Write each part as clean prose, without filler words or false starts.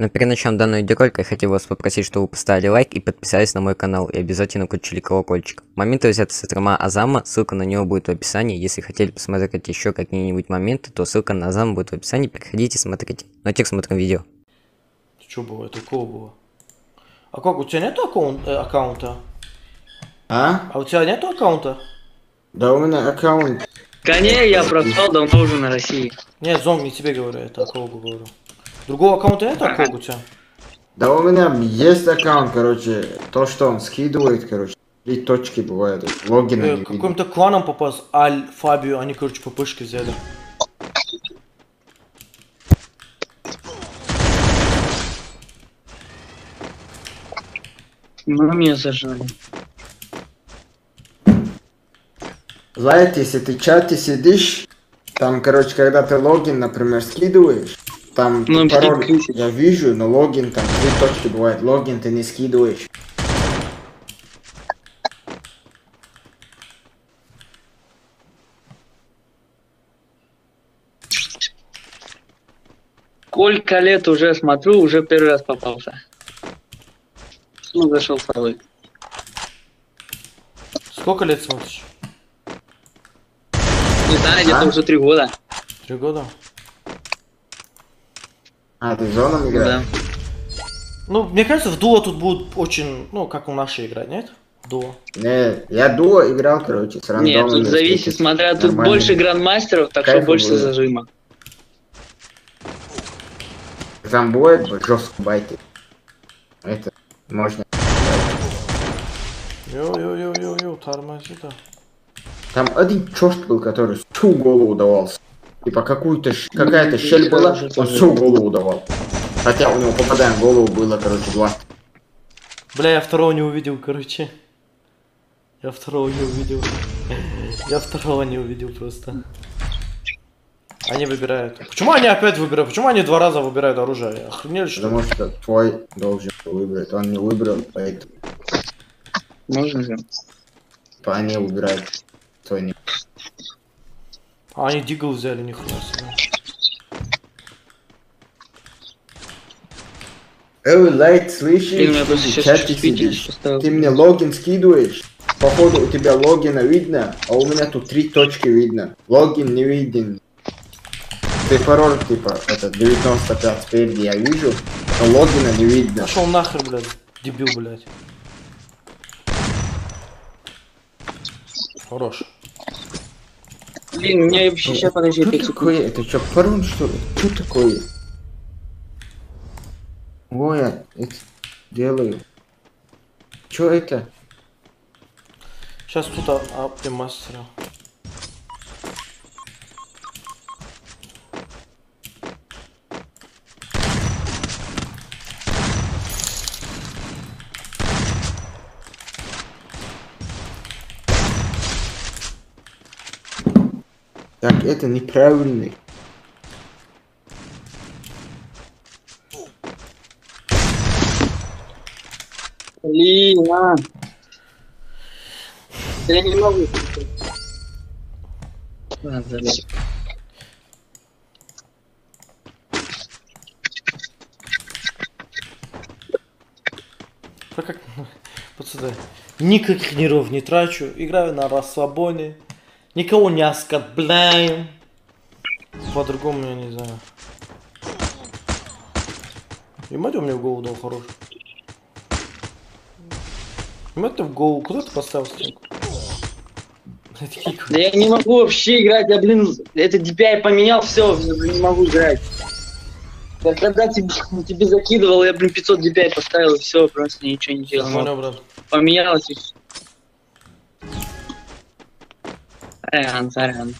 Но перед началом данного видеоролика я хотел вас попросить, чтобы вы поставили лайк и подписались на мой канал, и обязательно включили колокольчик. Моменты взяты со стрима Азама, ссылка на него будет в описании. Если хотели посмотреть еще какие-нибудь моменты, то ссылка на Азама будет в описании, переходите, смотрите. Ну а теперь смотрим видео. Что бывает? У кого было? А как, у тебя нету аккаунта? А? А у тебя нету аккаунта? Да у меня аккаунт. Коне я прошел давно уже на России. Нет, Зонг, не тебе говорю, это Акогу говорю. Другого аккаунта нет Акогу у тебя? Да у меня есть аккаунт, короче, то, что он скидывает, короче. 3 точки бывают, логина не видно. Каким-то кланом попасть, Аль, Фабио, они, короче, ППшки взяли. Ну, меня зажали. Знаете, если ты в чате сидишь, там, короче, когда ты логин, например, скидываешь, там Ну, пароль ключик. я вижу, но логин там 3 точки бывает, логин ты не скидываешь. Сколько лет уже смотрю, уже первый раз попался. Ну, зашел второй. Сколько лет смотришь? Не знаю, где-то уже 3 года. 3 года? А, ты зоном играешь? Да. Ну, мне кажется, в дуо тут будут очень, ну, как у нашей играть, нет? В дуо. Не, я дуо играл, короче, с рандомами. Нет, тут зависит, смотря, тут нормально. больше грандмастеров, так что Кайф больше будет. зажима. Там будет жестко байты. Это можно. Йо, тормози, да. Там один черт был, который всю голову давался. Типа какая-то щель была, он всю голову давал. Хотя у него попадая в голову было, короче, 20. Бля, я второго не увидел, короче. Я второго не увидел. Я второго не увидел просто. Они выбирают. Почему они опять выбирают? Почему они 2 раза выбирают оружие? Охренели, что ли? Потому что твой должен выбрать. Он не выбрал, поэтому Можно же. они выбирают. Твой не. А они дигл взяли, нихуя себе. Эй, Лайт, слышишь? Блин, у меня просто Ты в сейчас чате чувствительность сидишь. поставил. Ты мне логин скидываешь. Походу у тебя логина видно, а у меня тут 3 точки видно. Логин не виден. Ты пароль типа это 95 спереди я вижу, но логина не видно. Пошел нахер, блядь. Дебил, блядь. Хорош. Блин, мне вообще сейчас подожди, Что 5 секунд. такое? Это что, пароль что ли? Что такое? Ой, я это делаю. Что это? Сейчас тут оптимастера. Так, это неправильный. Блин, а. Я не могу. Ладно, залез. Да как, пацаны, никаких нервов не трачу, играю на расслабоне, никого не оскорбляю. По-другому я не знаю. Ебать, он мне в голову дал хороший. Ебать, ты в голову, куда ты поставил стенку? Да я не могу вообще играть, я, блин, этот DPI поменял, все, не могу играть. Я когда тебе закидывал, я, блин, 500 DPI поставил, и все, просто ничего не делал. Понял, брат. Поменялось и все. Сорян.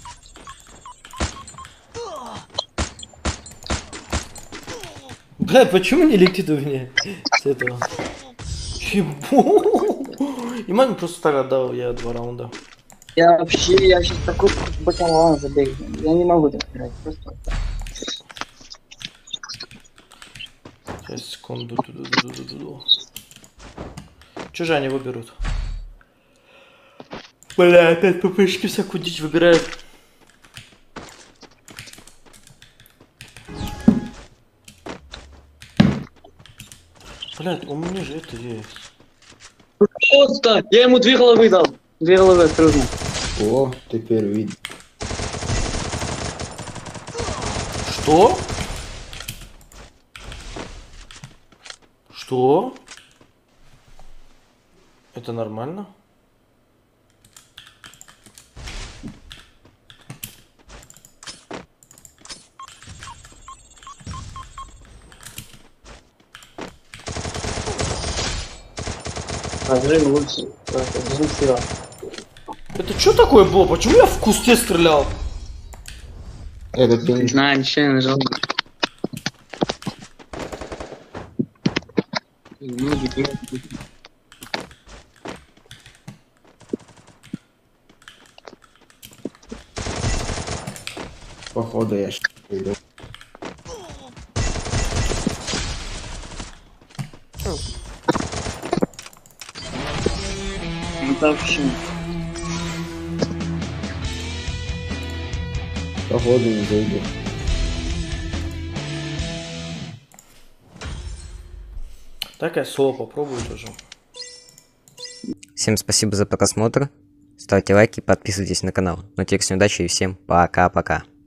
Блядь, почему не летит у меня с этого? Чего? И маме просто так отдал я 2 раунда. Я сейчас такой бакалавр забей. Я не могу так играть, просто. Сейчас, секунду. Че же они выберут? Бля, опять ППшки всякую дичь выбирают. Блядь, у меня же это есть. Просто! Я ему 2 головы дал. 2 головы, осторожно. О, теперь видно. Что? Что? Это нормально? Жим лучше. Жим слева. Это что такое было? Почему я в кусте стрелял? Этот Не пинг. знаю, ничего не нажал. Ну, теперь. Походу я иду. Ну так вообще. Походу не зайду. Так я соло попробую тоже. Всем спасибо за просмотр. Ставьте лайки, подписывайтесь на канал. Ну, теперь всем удачи и всем пока-пока.